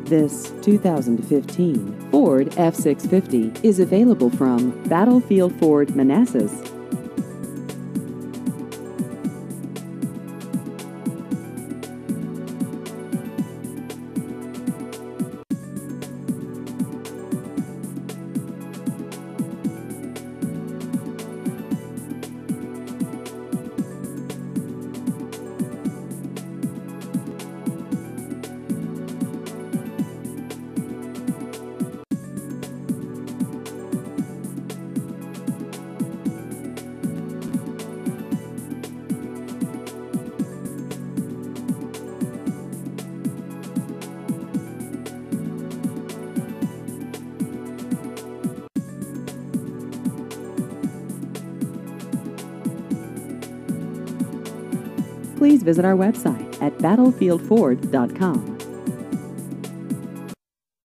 This 2015 Ford F-650 is available from Battlefield Ford Manassas. Please visit our website at battlefieldford.com.